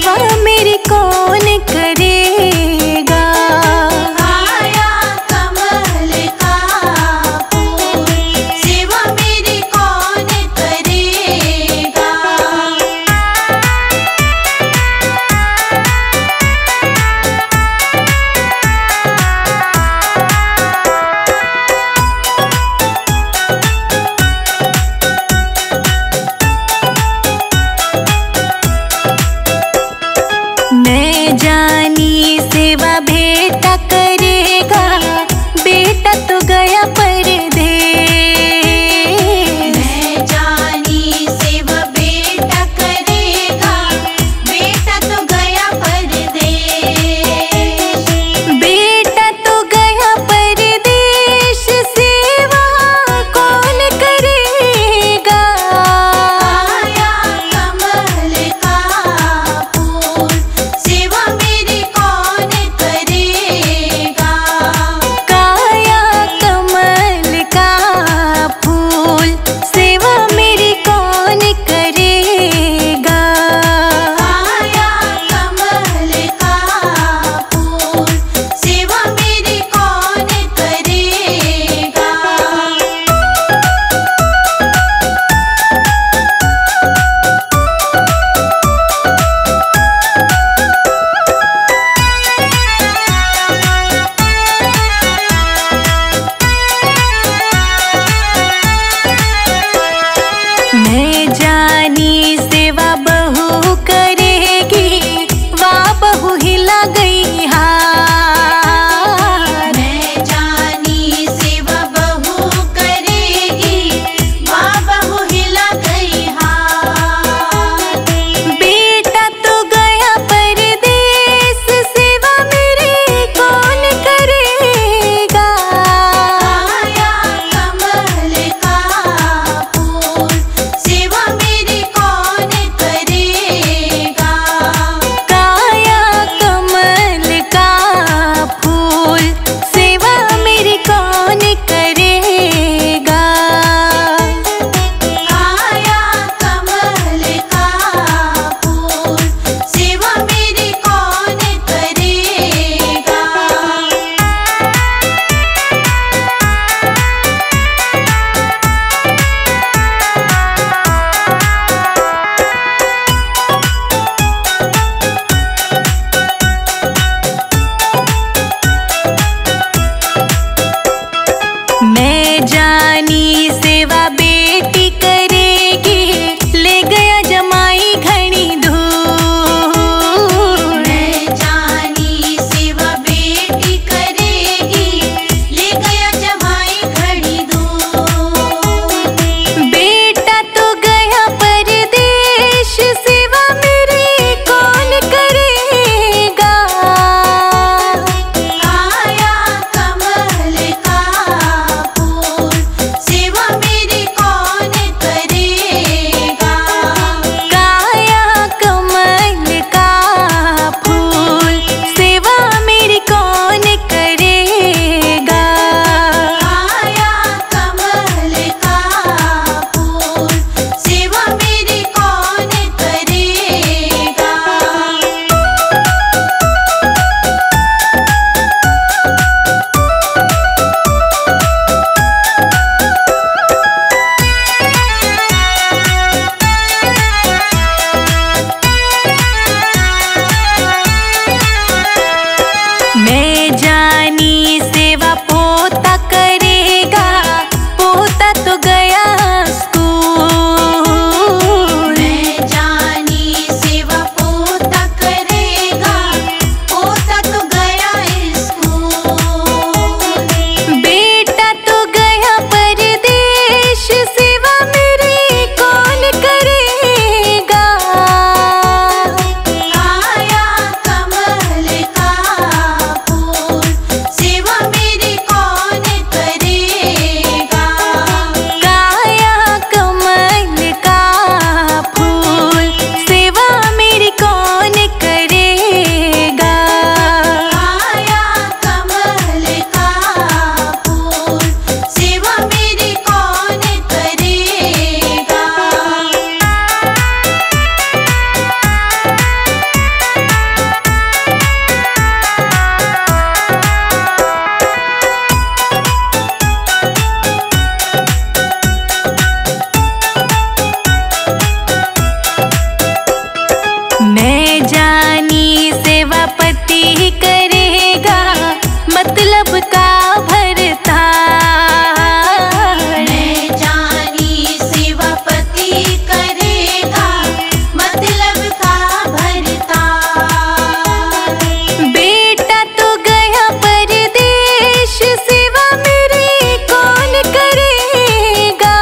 सेवा मेरी कौन करेगा। आया कमल का फूल, सेवा मेरी कौन करेगा। जानी सेवा पति करेगा, मतलब का भरता। मैं जानी सेवा पति करेगा, मतलब का भरता। बेटा तो गया परदेश, सेवा मेरी कौन करेगा।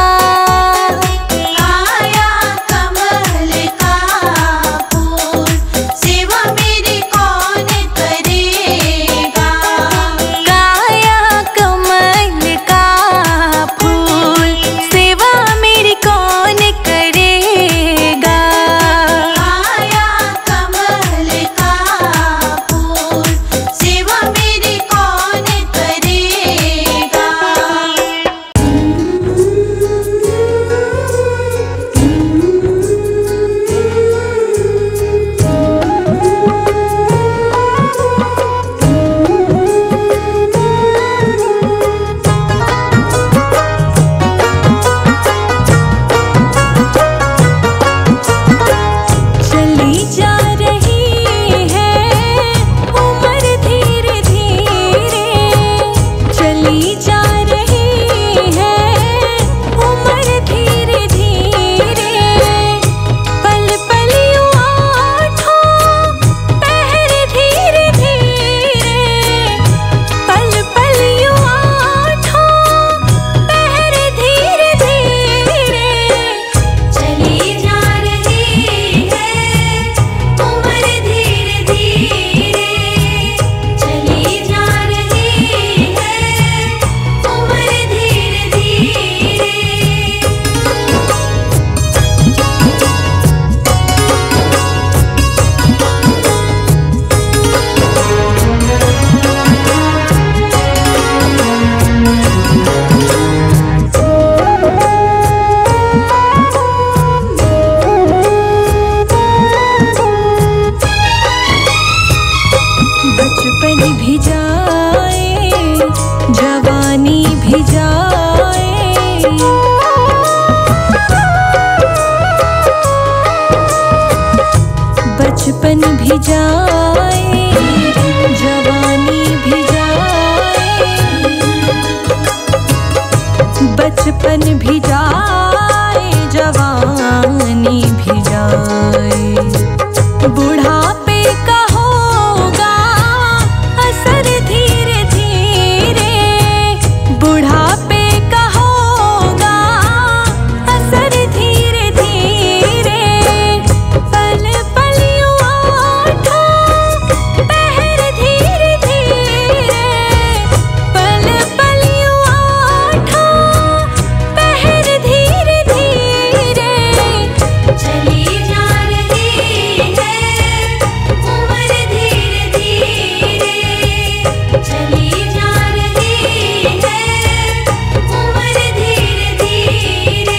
आया कमल का फूल, सेवा मेरी कौन करेगा। काया कमल का फूल, सेवा मेरी कौन करेगा। आया कमल का फूल, सेवा मेरी कौन करेगा। चली जा रही है उम्र धीरे धीरे, चली जा रही है उम्र धीरे धीरे। पल पल यूं आठों पहर धीरे धीरे, पल पल यूं आठों पहर धीरे धीरे। चली जा रही है उम्र धीरे धीरे, चली जा रही है उम्र धीरे धीरे। बचपन भी जाए, जवानी भी जाए, बचपन भी जाए, जवानी भी जाए, बचपन भी जाए, जवानी भी जाए। बुढ़ापे का होगा असर धीरे धीरे, बुढ़ापे का होगा असर धीरे धीरे। पल पल यूं आठों पहर धीरे धीरे, पल पल यूं आठों पहर धीरे धीरे। चली जा रही है उम्र धीरे धीरे, चली जा रही है उम्र धीरे धीरे।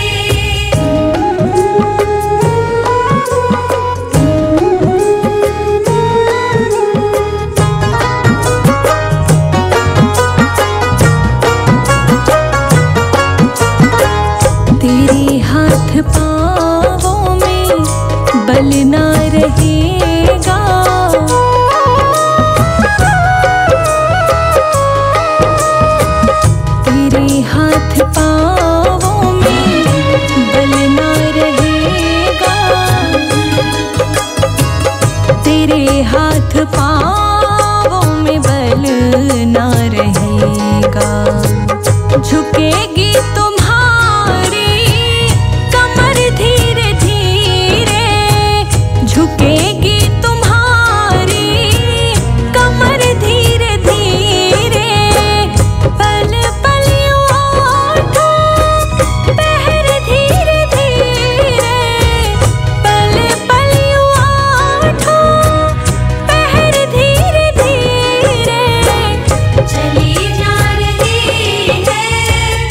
तेरे हाथ पाँवों में बल ना रहेगा, तेरे हाथ पाँवों में बल ना रहेगा, तेरे हाथ पाँवों में बल ना रहेगा। झुकेगी तुम्हारी कमर धीरे धीरे, झुकेगी तुम्हारी कमर धीरे धीरे। पल पल यूं आठों पहर धीरे धीरे, पल पल यूं आठों पहर धीरे धीरे। चली जा रही है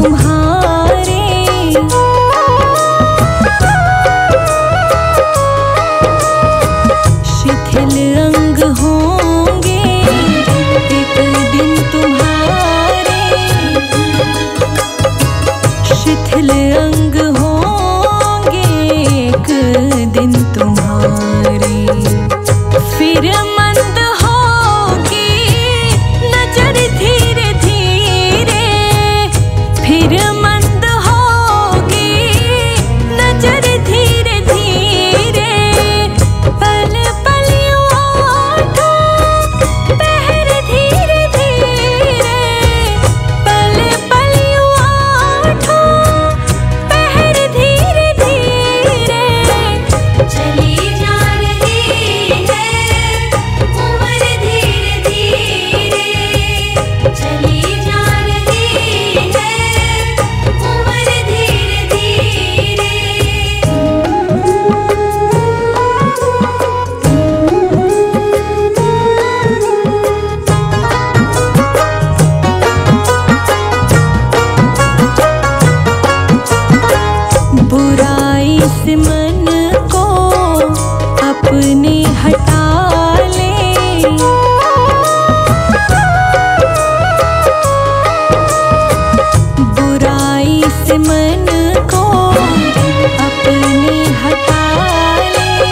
तुम्हारे शिथिल अंग होंगे एक दिन तुम्हारे, शिथिल अंग होंगे एक दिन तुम्हारे। फिर मंद होगी नजर धीरे धीरे, फिर मंद होगी नजर धीरे धीरे। पल पल ओठों पहर धीरे धीरे, पल पल ओठों पहर धीरे धीरे। चली जा रही है उम्र धीरे धीरे, चली जा रही है उम्र धीरे धीरे। बुराई से मन को अपने हटा ले, बुराई से मन को अपने हटा ले,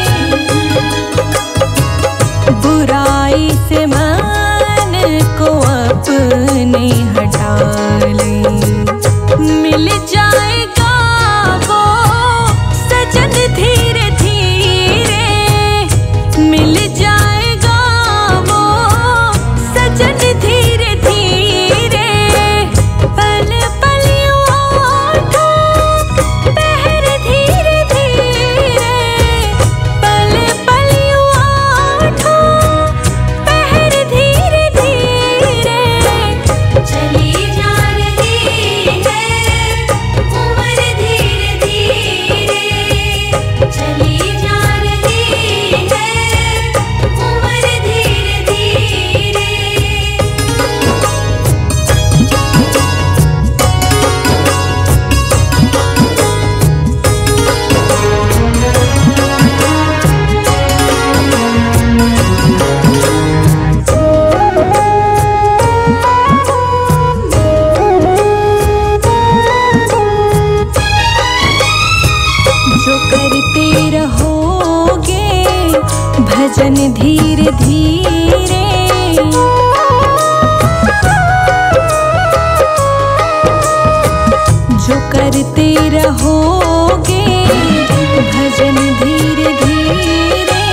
बुराई से मन को अपने हटा ले। मिल जाएगा वो सजन धीरे धीरे, मिल जाएगा वो सजन धीरे धीरे। पल पल ओठों पहर धीरे धीरे, पल पल ओठों पहर धीरे धीरे। चली जा रही है उम्र धीरे धीरे, चली जा रही है उम्र धीरे धीरे। जो करते रहोगे भजन धीरे धीरे, जो करते रहोगे भजन धीरे धीरे,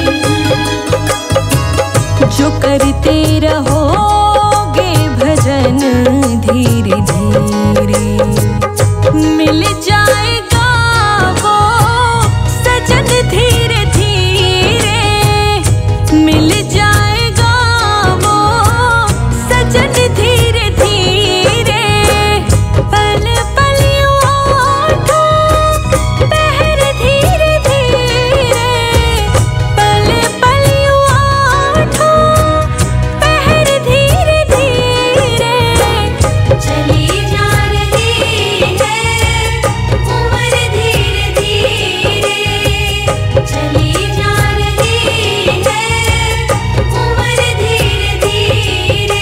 जो करते रहोगे भजन धीरे धीरे। मिल जाएगा वो सजन धीरे धीरे, मिल जाएगा वो सजन धीरे धीरे। पल पल ओठों पहर धीरे धीरे, पल पल ओठों पहर धीरे धीरे। चली जा रही है उम्र धीरे धीरे, चली जा रही है उम्र धीरे धीरे।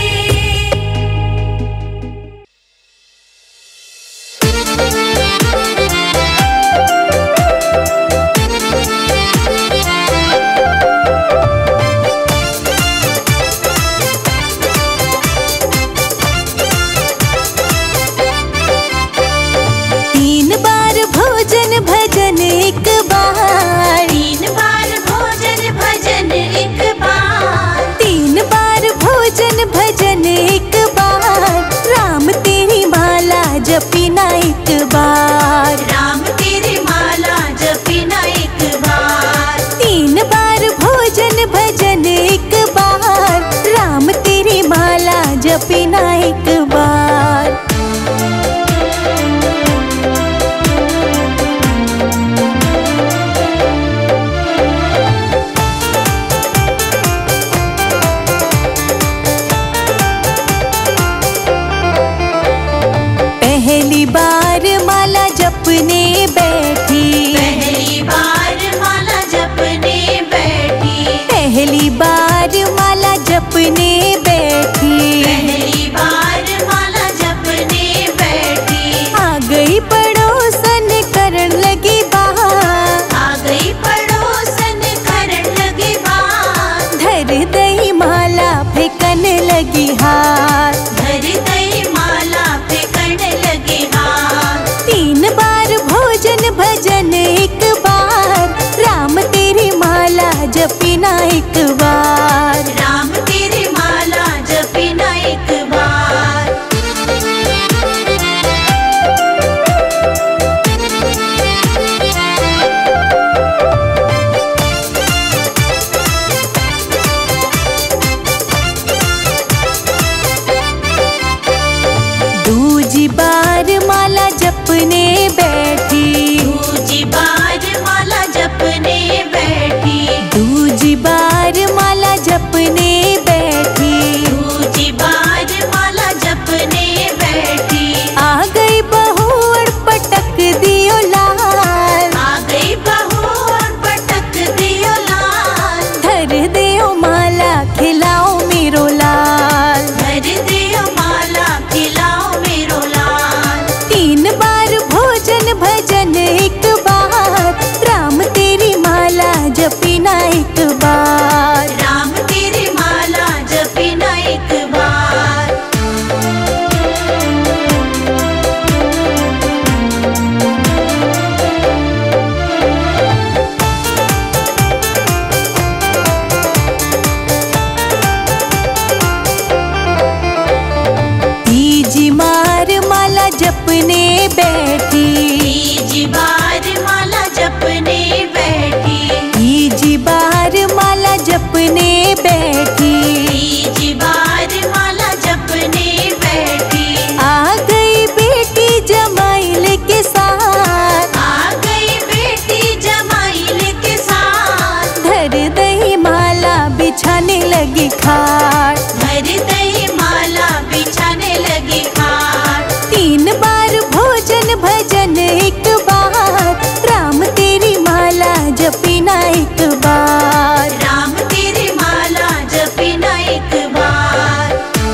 तीन बार भोजन भजन एक बार, तीन बार भोजन भजन एक बार, तीन बार भोजन भजन एक बार। राम तेरी माला जपिना एक बार, राम तेरी माला जपिना एक बार। तीन बार भोजन भजन एक बार। राम तेरी माला जपिना एक बार। पहली पहली बार माला जपने बैठी, पहली बार माला जपने बैठी, पहली बार माला जपने बैठी, पहली बार माला जपने बैठी। आ गई पड़ोसन करन लगी बात, आ गई पड़ोसन करन लगी बात, धर दई माला फेंकन लगी हाथ, धर दई माला फेंकन लगी हाथ। 3 बार भोजन भजन एक बार, राम तेरी माला जपिना एक बार, राम तेरी माला जपिना एक बार। दूजी बार माला जपने बैठी, दूजी बार माला जपने बैठी, दूजी बार माला जपने बैठी, दूजी बार माला जपने बैठी। आ गई बहू और पटक दियो लाल, आ गई बहू और पटक दियो लाल, धर दियो माला खिलाओ मेरो लाल, धर दियो माला खिलाओ मेरो लाल। 3 बार भोजन भजन एक बार, राम तेरी माला जपिना एक बार, राम तेरी माला जपिना एक बार। तीजी बार माला जपने बैठी, तीजी बार माला जपने बैठी, तीजी बार माला जपने बैठी, तीजी बार माला जपने बैठी। आ गई बेटी जमाइल के साथ, आ गई बेटी जमाइल के साथ, धर दही माला बिछाने लगी खाट, धर दई माला बिछाने लगी खाट। 3 बार भोजन भजन एक बार, राम तेरी माला जपिना एक बार, राम तेरी माला जपिना एक बार।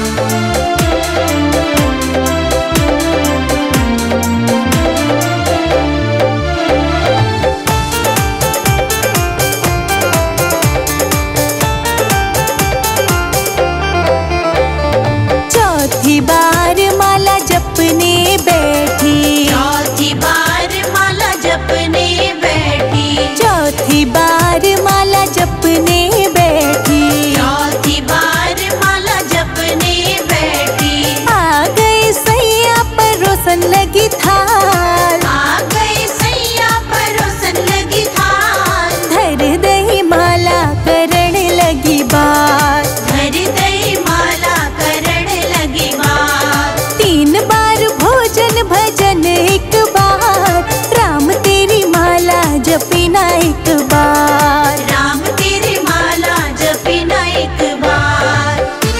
चौथी बार माला जपने बैठी, चौथी बार माला जपने बैठी, चौथी बार माला जपने बैठी, चौथी बार माला जपने बैठी। आ गई सैया परोसन लगी थाल, आ गई सैया परोसन लगी थाल, धर दही माला करण लगी बात, धर दई माला करण लगी बात। 3 बार भोजन भजन एक बार, राम तेरी माला जपिना एक बार, राम तेरी माला जपिना एक बार।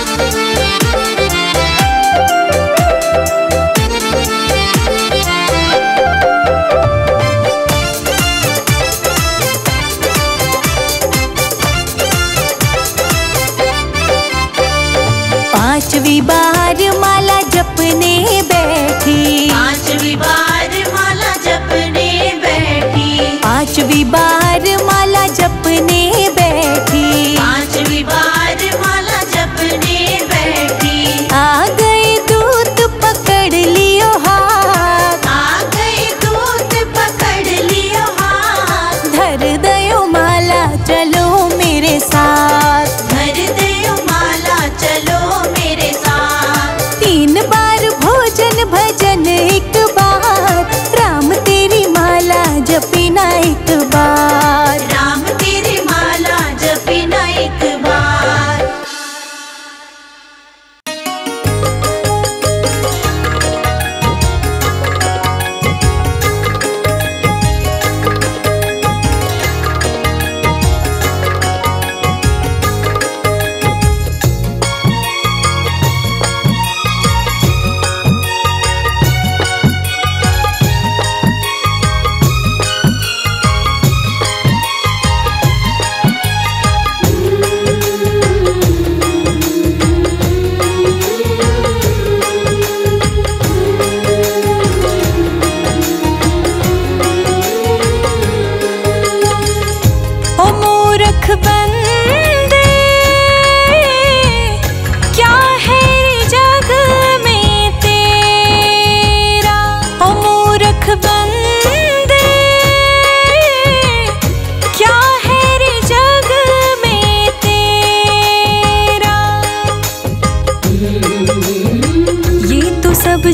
पांचवी बार माला जपने बैठी, पांचवी बार माला जपने बैठी, पांचवी बार माला जपने बैठी, पांचवी बार माला जपने बैठी। आ गए दूत पकड़ लियो हाथ, आ गई दूत पकड़ लियो हाथ, धर दयो माला चलो मेरे साथ, धर दयो माला चलो मेरे साथ। 3 बार भोजन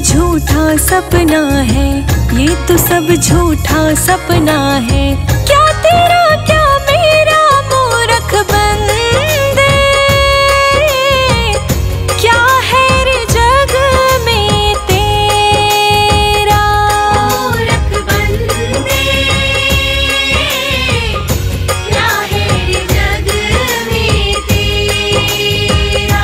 झूठा सपना है, ये तो सब झूठा सपना है। क्या तेरा क्या मेरा मूरख बंदे, क्या है रे जग में तेरा। मूरख बंदे, क्या है रे जग में तेरा।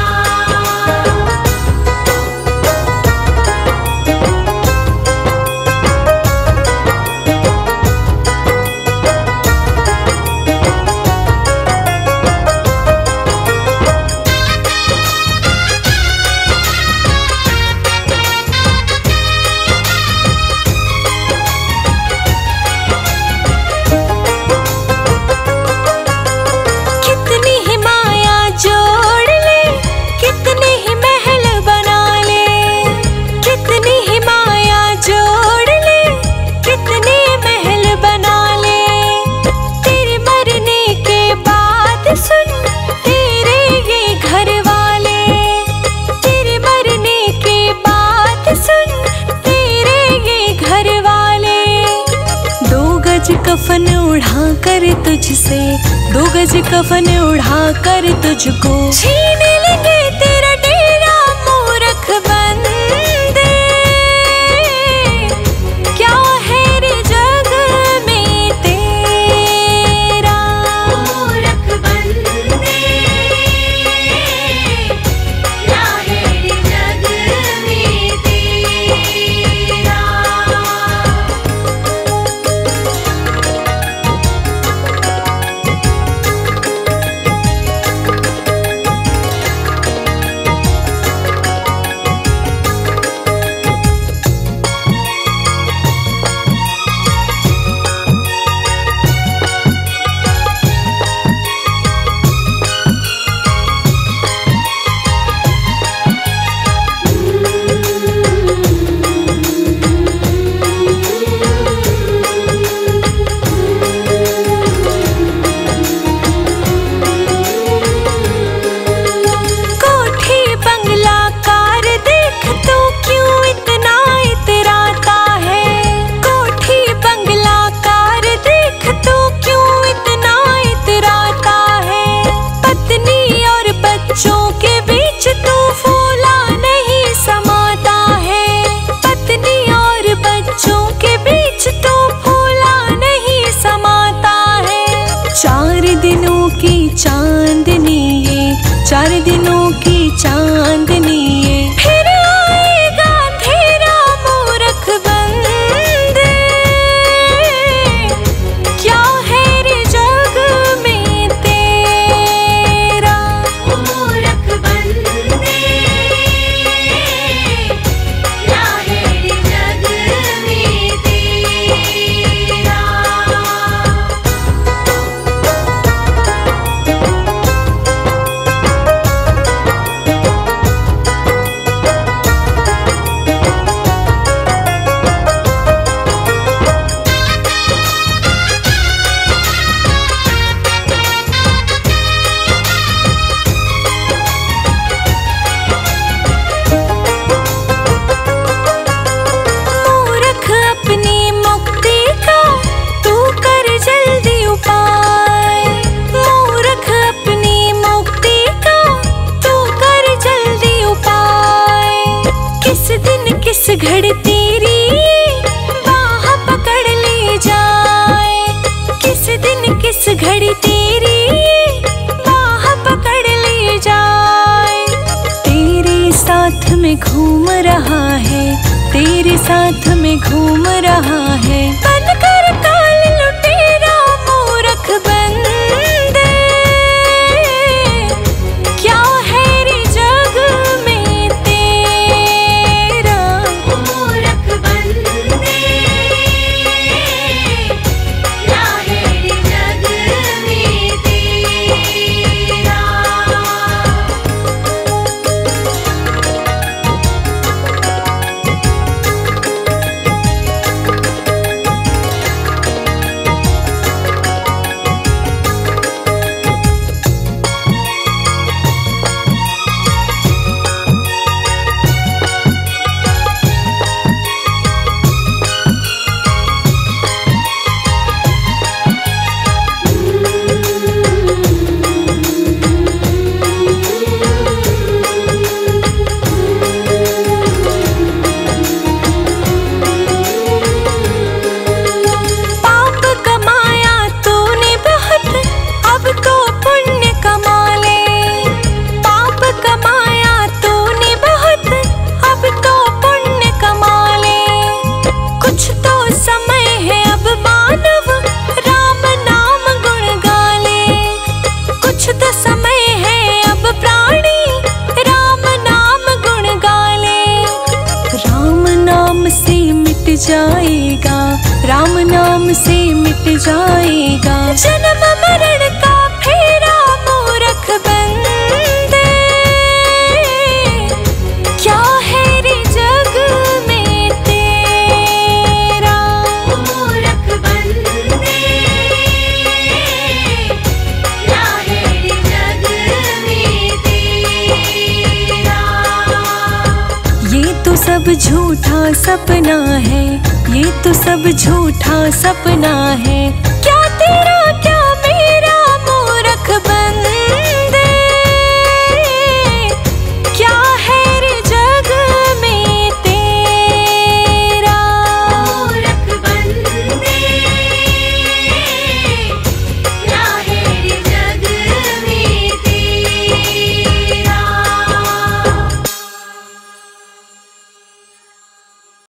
कितनी ही माया जोड़ ले, कितने ही महल बना ले, कितनी ही माया जोड़ ले, कितने महल बना ले। तेरे मरने के बाद सुन तेरे ये घर वाले, तेरे मरने के बाद सुन तेरे ये घर वाले। 2 गज कफन उड़ा कर तुझसे, 2 गज कफन उड़ा कर तुझको छीन लेंगे तेरा डेरा। मूरख बंदे, क्या है रे जग में तेरा। मूरख बंदे, क्या है रे जग में तेरा। कोठी बंगला कार देख तो क्यों इतना इतराता है। कोठी बंगला कार देख तो क्यों इतना इतराता है। पत्नी और बच्चों के बीच तू फूला नहीं समाता है। पत्नी और बच्चों के बीच तू फूला नहीं समाता है। 4 दिनों की चांदनी ये, 4 दिनों की चांदनी ये, फिर आएगा अंधेरा। मूरख बंदे, क्या है रे जग में तेरा। मूरख बंदे, क्या है रे जग में तेरा। मूरख अपनी मुक्ति का तू कर जल्दी उपाय। मूरख अपनी मुक्ति का तू कर जल्दी उपाय। किस दिन किस घड़ी तेरी बाह पकड़ ले जाए। किस दिन किस घड़ी तेरी बाह पकड़ ले जाए। तेरे साथ में घूम रहा है, तेरे साथ में घूम रहा है, बनकर काल लुटेरा। मूरख बंदे, क्या है रे जग में तेरा। मूरख बंदे, क्या है रे जग में तेरा। जाएगा, राम नाम से मिट जाएगा। जन्म मरण का फेरा मूरख बंदे, क्या है रे जग में तेरा। मूरख बंदे, क्या है रे जग में तेरा। ये तो सब झूठा सपना है, ये तो सब झूठा सपना है, क्या तेरा